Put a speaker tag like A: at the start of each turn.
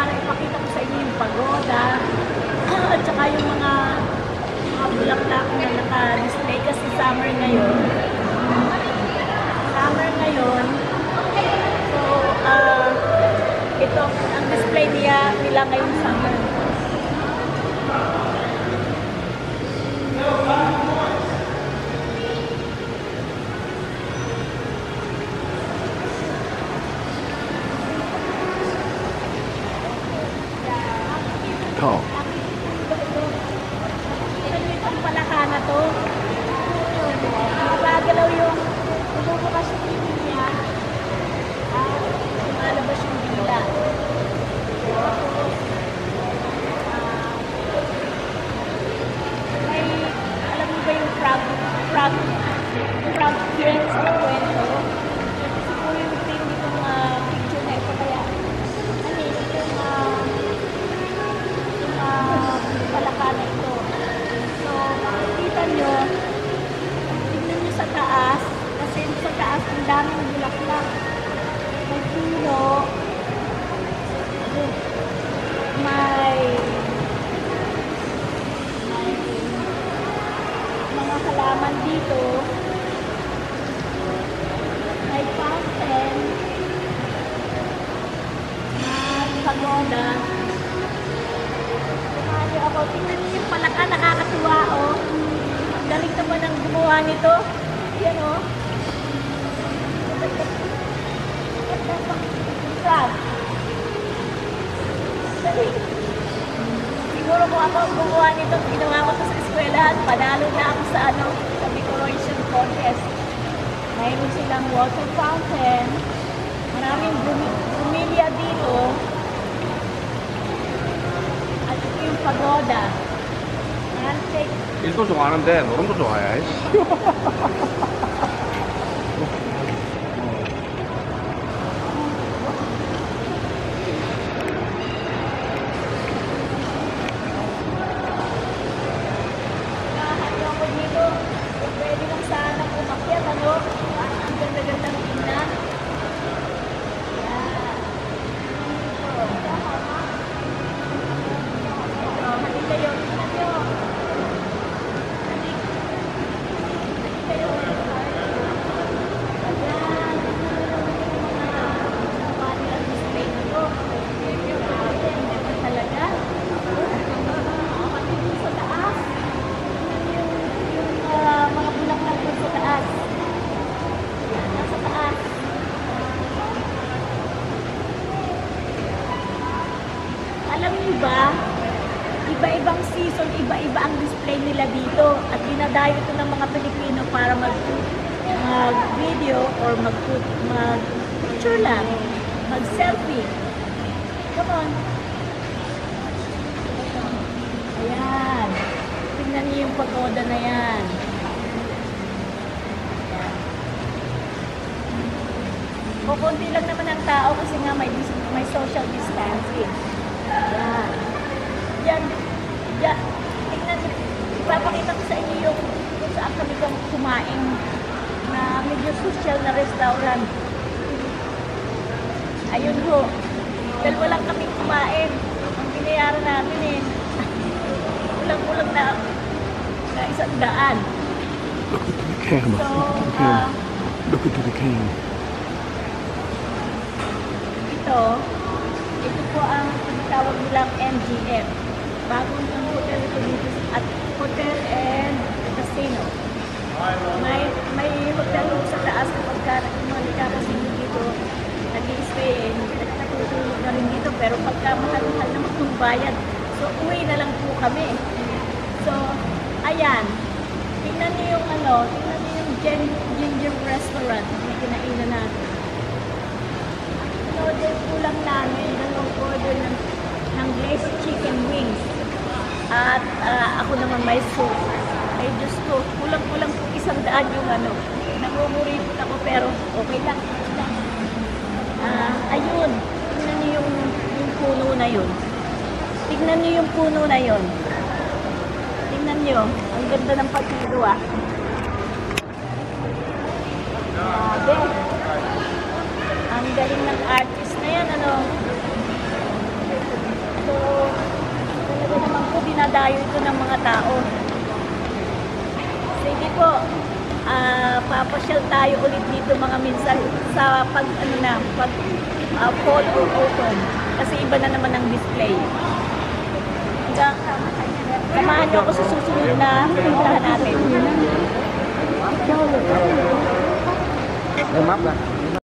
A: para ipakita ko sa inyo yung pagoda at saka yung mga bulaklak na naka-display kasi summer ngayon. So, ito ang display nila ngayong summer.
B: Tall.
A: Itong palaka na to. Gagalaw yung bumubukas yung TV niya. Lumalabas yung bigla. May, alam mo ba yung frog friends na kwento? Siguro yung thing itong picture na ito kaya palaka na ito. So, makikita nyo, tignan nyo sa taas, kasi sa taas ang daming bulaklak. May puno, may mga halaman dito, may fountain, may pagoda. Ako, tingnan niyo yung palaka, nakakatuwa, oh. Ang galing naman ang gumawa nito. Yan, oh. Crab. Siguro kung ako ang gumawa nito, ginawa ko ito sa eskwelahan, panalo na ako sa sa decoration contest. Mayroon silang water fountain. Maraming bumilya dito. yung pagoda. Handshake.
B: 일도 좋아하는데 노름도 좋아해.
A: Nakahanyo ko dito. Pwede lang sana umakyat, ano? Ang ganda-ganda ng tingnan. Alam niyo ba, iba-ibang season, iba-iba ang display nila dito. At dinadayo ito ng mga Pilipino para mag-video or mag-picture lang, mag-selfie. Come on. Ayan. Tingnan niyo yung pagoda na yan. Kukunti lang naman ang tao kasi nga may social distancing. Yan. Yan. Yan. Tingnan niyo. Ipapakita ko sa inyo yung kung saan kami kumain na medyo social na restaurant. Ayun ho. Dalawa lang kami kumain. Ang binayaran natin kulang-kulang na 100.
B: Look into the camera. Look into the camera.
A: Ito po ang tawag nilang MGM. Bagong yung hotel ito dito at hotel and casino. May hotel sa taas kapag ka kasi dito nag-i-stay nagtatutulog na rin dito pero pagka mahal-mahal naman itong bayad so uwi na lang po kami. So ayan, tingnan niyo yung tingnan niyo yung Ginger Restaurant na kinainan natin. Order po lang namin, order ng glazed chicken wings. At ako naman may soup. Ay Diyos ko, kulang-kulang po 100 yung nangunguripot ako pero okay lang. Ayun, tingnan niyo yung puno na yun. Tingnan niyo yung puno na yun. Tingnan niyo, ang ganda ng partido Grabe. Ang galing ng artist na yan, dinadayo ito ng mga tao. Sige po, papasyal tayo ulit dito mga minsan sa pag fall or autumn. Kasi iba na naman ang display. Samahan niyo ako sa susunod na puntahan natin.
B: May map ba?